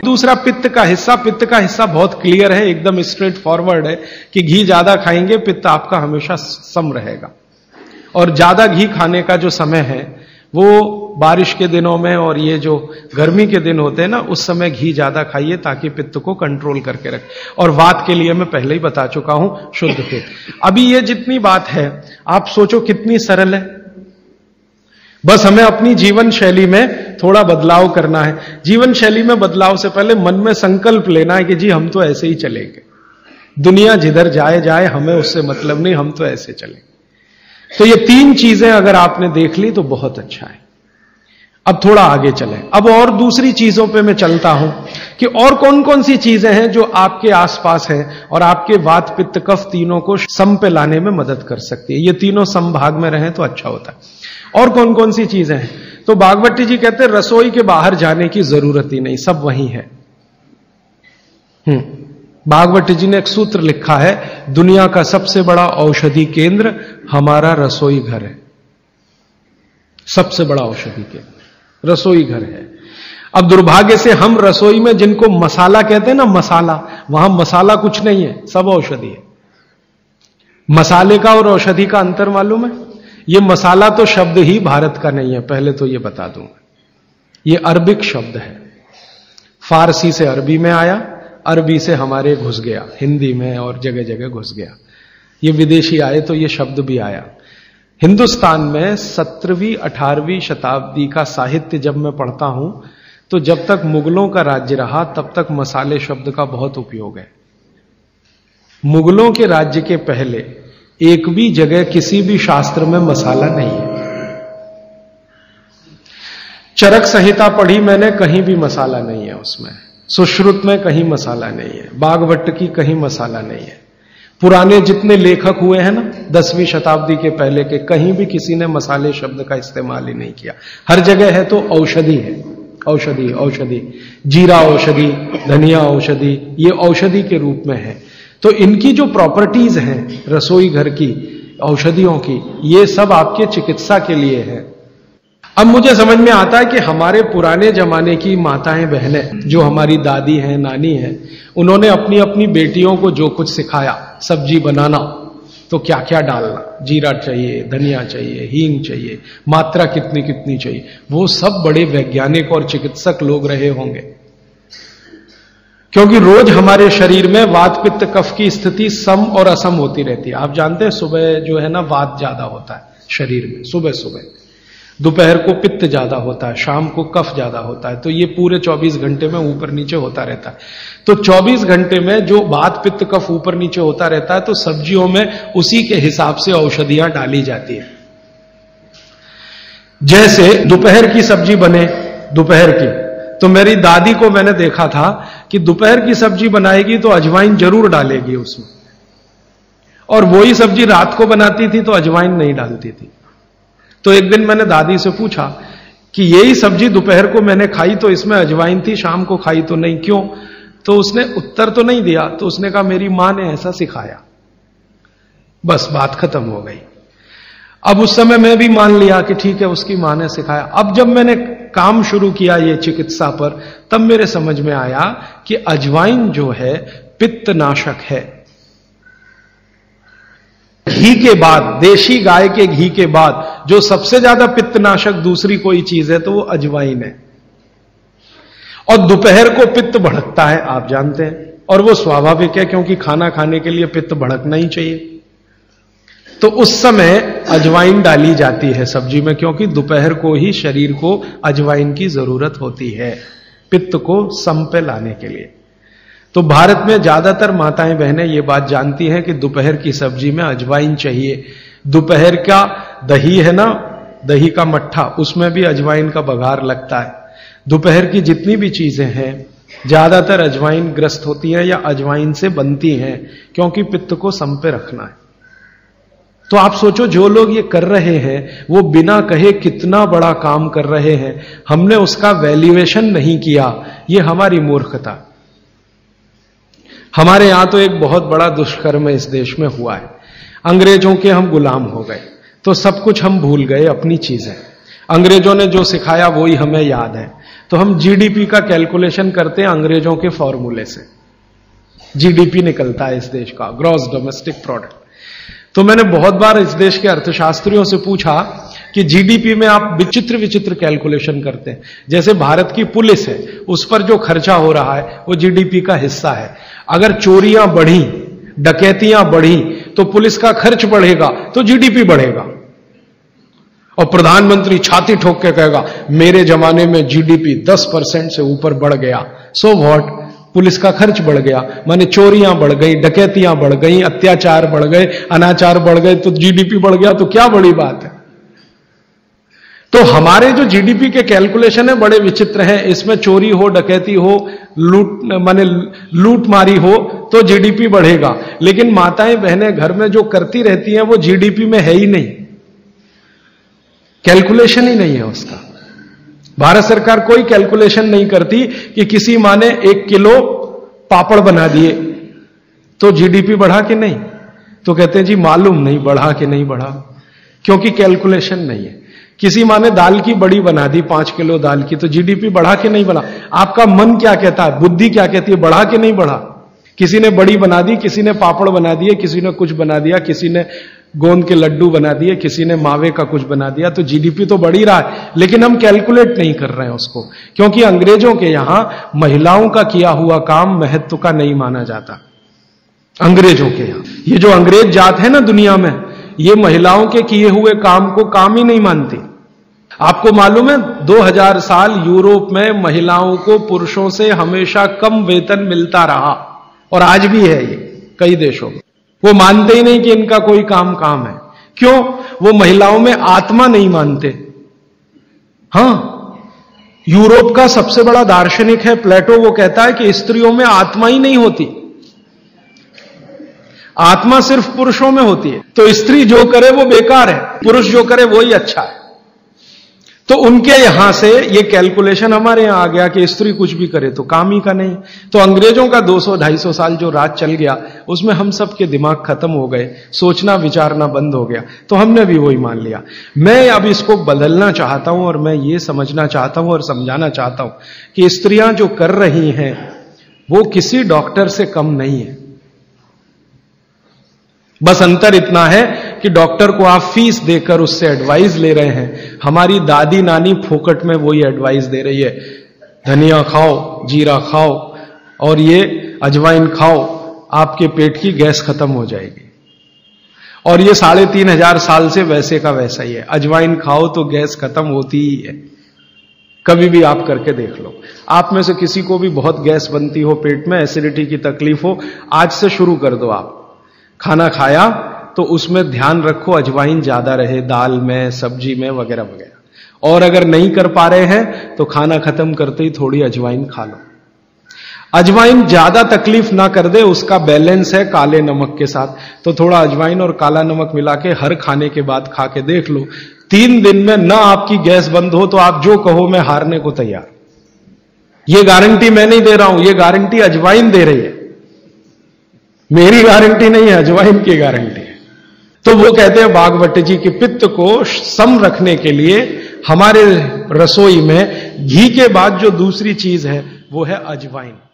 दूसरा पित्त का हिस्सा बहुत क्लियर है, एकदम स्ट्रेट फॉरवर्ड है कि घी ज्यादा खाएंगे पित्त आपका हमेशा सम रहेगा। और ज्यादा घी खाने का जो समय है वो बारिश के दिनों में और ये जो गर्मी के दिन होते हैं ना, उस समय घी ज्यादा खाइए ताकि पित्त को कंट्रोल करके रखे। और वात के लिए मैं पहले ही बता चुका हूं, शुद्ध पित्त। अभी ये जितनी बात है आप सोचो कितनी सरल है, बस हमें अपनी जीवन शैली में थोड़ा बदलाव करना है। जीवन शैली में बदलाव से पहले मन में संकल्प लेना है कि जी हम तो ऐसे ही चलेंगे, दुनिया जिधर जाए जाए हमें उससे मतलब नहीं, हम तो ऐसे चलेंगे। तो ये 3 चीजें अगर आपने देख ली तो बहुत अच्छा है। अब थोड़ा आगे चलें, अब और दूसरी चीजों पे मैं चलता हूं कि और कौन कौन सी चीजें हैं जो आपके आसपास हैं और आपके वात पित्त कफ तीनों को सम पे लाने में मदद कर सकती है। ये तीनों समभाग में रहें तो अच्छा होता है। और कौन कौन सी चीजें हैं? तो भागवती जी कहते हैं रसोई के बाहर जाने की जरूरत ही नहीं, सब वहीं है। भागवती जी ने एक सूत्र लिखा है, दुनिया का सबसे बड़ा औषधि केंद्र हमारा रसोई घर है। सबसे बड़ा औषधि केंद्र रसोई घर है। अब दुर्भाग्य से हम रसोई में जिनको मसाला कहते हैं ना, मसाला, वहां मसाला कुछ नहीं है, सब औषधि है। मसाले का और औषधि का अंतर मालूम है? ये मसाला तो शब्द ही भारत का नहीं है, पहले तो ये बता दूंगा। ये अरबिक शब्द है, फारसी से अरबी में आया, अरबी से हमारे घुस गया, हिंदी में और जगह जगह घुस गया। ये विदेशी आए तो ये शब्द भी आया। हिंदुस्तान में 17वीं 18वीं शताब्दी का साहित्य जब मैं पढ़ता हूं तो जब तक मुगलों का राज्य रहा तब तक मसाले शब्द का बहुत उपयोग है। मुगलों के राज्य के पहले एक भी जगह किसी भी शास्त्र में मसाला नहीं है। चरक संहिता पढ़ी मैंने, कहीं भी मसाला नहीं है उसमें। सुश्रुत में कहीं मसाला नहीं है, भागवत की कहीं मसाला नहीं है। पुराने जितने लेखक हुए हैं ना 10वीं शताब्दी के पहले के, कहीं भी किसी ने मसाले शब्द का इस्तेमाल ही नहीं किया। हर जगह है तो औषधि है, औषधि औषधि, जीरा औषधि, धनिया औषधि, ये औषधि के रूप में है। तो इनकी जो प्रॉपर्टीज हैं रसोई घर की, औषधियों की, ये सब आपके चिकित्सा के लिए है। अब मुझे समझ में आता है कि हमारे पुराने जमाने की माताएं बहनें, जो हमारी दादी हैं, नानी हैं, उन्होंने अपनी अपनी बेटियों को जो कुछ सिखाया, सब्जी बनाना तो क्या क्या डालना, जीरा चाहिए, धनिया चाहिए, हींग चाहिए, मात्रा कितनी कितनी चाहिए, वो सब बड़े वैज्ञानिक और चिकित्सक लोग रहे होंगे। क्योंकि रोज हमारे शरीर में वात पित्त कफ की स्थिति सम और असम होती रहती है। आप जानते हैं सुबह जो है ना वात ज्यादा होता है शरीर में, सुबह सुबह, दोपहर को पित्त ज्यादा होता है, शाम को कफ ज्यादा होता है। तो ये पूरे 24 घंटे में ऊपर नीचे होता रहता है। तो 24 घंटे में जो वात पित्त कफ ऊपर नीचे होता रहता है तो सब्जियों में उसी के हिसाब से औषधियां डाली जाती है। जैसे दोपहर की सब्जी बने, दोपहर की, तो मेरी दादी को मैंने देखा था कि दोपहर की सब्जी बनाएगी तो अजवाइन जरूर डालेगी उसमें, और वही सब्जी रात को बनाती थी तो अजवाइन नहीं डालती थी। तो एक दिन मैंने दादी से पूछा कि यही सब्जी दोपहर को मैंने खाई तो इसमें अजवाइन थी, शाम को खाई तो नहीं, क्यों? तो उसने उत्तर तो नहीं दिया। तो उसने कहा मेरी मां ने ऐसा सिखाया। बस बात खत्म हो गई। अब उस समय मैं भी मान लिया कि ठीक है उसकी मां ने सिखाया। अब जब मैंने काम शुरू किया ये चिकित्सा पर, तब मेरे समझ में आया कि अजवाइन जो है पित्तनाशक है। घी के बाद, देशी गाय के घी के बाद जो सबसे ज्यादा पित्तनाशक दूसरी कोई चीज है तो वो अजवाइन है। और दोपहर को पित्त भड़कता है, आप जानते हैं, और वो स्वाभाविक है क्योंकि खाना खाने के लिए पित्त भड़कना ही चाहिए। तो उस समय अजवाइन डाली जाती है सब्जी में, क्योंकि दोपहर को ही शरीर को अजवाइन की जरूरत होती है पित्त को सम पे लाने के लिए। तो भारत में ज्यादातर माताएं बहनें ये बात जानती हैं कि दोपहर की सब्जी में अजवाइन चाहिए। दोपहर का दही है ना, दही का मट्ठा, उसमें भी अजवाइन का बघार लगता है। दोपहर की जितनी भी चीजें हैं ज्यादातर अजवाइन ग्रस्त होती हैं या अजवाइन से बनती हैं, क्योंकि पित्त को सम पे रखना है। तो आप सोचो जो लोग ये कर रहे हैं वो बिना कहे कितना बड़ा काम कर रहे हैं, हमने उसका वैल्यूएशन नहीं किया, ये हमारी मूर्खता। हमारे यहां तो एक बहुत बड़ा दुष्कर्म इस देश में हुआ है। अंग्रेजों के हम गुलाम हो गए तो सब कुछ हम भूल गए, अपनी चीजें। अंग्रेजों ने जो सिखाया वही हमें याद है। तो हम जीडीपी का कैलकुलेशन करते हैं अंग्रेजों के फॉर्मूले से। जीडीपी निकलता है इस देश का, ग्रॉस डोमेस्टिक प्रोडक्ट। तो मैंने बहुत बार इस देश के अर्थशास्त्रियों से पूछा कि जीडीपी में आप विचित्र विचित्र कैलकुलेशन करते हैं। जैसे भारत की पुलिस है, उस पर जो खर्चा हो रहा है वो जीडीपी का हिस्सा है। अगर चोरियां बढ़ी, डकैतियां बढ़ी तो पुलिस का खर्च बढ़ेगा तो जीडीपी बढ़ेगा। और प्रधानमंत्री छाती ठोक के कहेगा मेरे जमाने में जीडीपी 10% से ऊपर बढ़ गया। सो व्हाट, पुलिस का खर्च बढ़ गया, माने चोरियां बढ़ गई, डकैतियां बढ़ गई, अत्याचार बढ़ गए, अनाचार बढ़ गए तो जीडीपी बढ़ गया, तो क्या बड़ी बात है। तो हमारे जो जीडीपी के कैलकुलेशन है बड़े विचित्र हैं। इसमें चोरी हो, डकैती हो, लूट मारी हो तो जीडीपी बढ़ेगा, लेकिन माताएं बहनें घर में जो करती रहती हैं वो जीडीपी में है ही नहीं, कैलकुलेशन ही नहीं है उसका। भारत सरकार कोई कैलकुलेशन नहीं करती कि किसी माँ ने 1 किलो पापड़ बना दिए तो जीडीपी बढ़ा कि नहीं, तो कहते हैं जी मालूम नहीं बढ़ा कि नहीं बढ़ा, क्योंकि कैलकुलेशन नहीं है। किसी माँ ने दाल की बड़ी बना दी 5 किलो दाल की, तो जीडीपी बढ़ा कि नहीं बढ़ा। आपका मन क्या कहता है, बुद्धि क्या कहती है, बढ़ा कि नहीं बढ़ा। किसी ने बड़ी बना दी, किसी ने पापड़ बना दिए, किसी ने कुछ बना दिया, किसी ने गोंद के लड्डू बना दिए, किसी ने मावे का कुछ बना दिया, तो जीडीपी तो बढ़ ही रहा है, लेकिन हम कैलकुलेट नहीं कर रहे हैं उसको, क्योंकि अंग्रेजों के यहां महिलाओं का किया हुआ काम महत्व का नहीं माना जाता। अंग्रेजों के यहां ये जो अंग्रेज जात है ना दुनिया में, ये महिलाओं के किए हुए काम को काम ही नहीं मानती। आपको मालूम है 2000 साल यूरोप में महिलाओं को पुरुषों से हमेशा कम वेतन मिलता रहा, और आज भी है ये कई देशों में। वो मानते ही नहीं कि इनका कोई काम है। क्यों? वो महिलाओं में आत्मा नहीं मानते। हां, यूरोप का सबसे बड़ा दार्शनिक है प्लेटो, वो कहता है कि स्त्रियों में आत्मा ही नहीं होती, आत्मा सिर्फ पुरुषों में होती है। तो स्त्री जो करे वो बेकार है, पुरुष जो करे वो ही अच्छा है। तो उनके यहां से ये कैलकुलेशन हमारे यहां आ गया कि स्त्री कुछ भी करे तो काम ही का नहीं। तो अंग्रेजों का 200-250 साल जो राज चल गया उसमें हम सब के दिमाग खत्म हो गए, सोचना विचारना बंद हो गया, तो हमने भी वही मान लिया। मैं अब इसको बदलना चाहता हूं और मैं ये समझना चाहता हूं और समझाना चाहता हूं कि स्त्रियां जो कर रही हैं वो किसी डॉक्टर से कम नहीं है। बस अंतर इतना है कि डॉक्टर को आप फीस देकर उससे एडवाइस ले रहे हैं, हमारी दादी नानी फोकट में वही एडवाइस दे रही है, धनिया खाओ, जीरा खाओ और ये अजवाइन खाओ, आपके पेट की गैस खत्म हो जाएगी। और ये 3500 साल से वैसे का वैसा ही है, अजवाइन खाओ तो गैस खत्म होती ही है। कभी भी आप करके देख लो। आप में से किसी को भी बहुत गैस बनती हो, पेट में एसिडिटी की तकलीफ हो, आज से शुरू कर दो। आप खाना खाया तो उसमें ध्यान रखो अजवाइन ज्यादा रहे, दाल में, सब्जी में, वगैरह वगैरह। और अगर नहीं कर पा रहे हैं तो खाना खत्म करते ही थोड़ी अजवाइन खा लो। अजवाइन ज्यादा तकलीफ ना कर दे, उसका बैलेंस है काले नमक के साथ, तो थोड़ा अजवाइन और काला नमक मिला के हर खाने के बाद खा के देख लो। 3 दिन में ना आपकी गैस बंद हो तो आप जो कहो मैं हारने को तैयार। ये गारंटी मैं नहीं दे रहा हूं, ये गारंटी अजवाइन दे रही है, मेरी गारंटी नहीं है, अजवाइन की गारंटी है। तो वो कहते हैं भागवत जी कि पित्त को सम रखने के लिए हमारे रसोई में घी के बाद जो दूसरी चीज है वो है अजवाइन।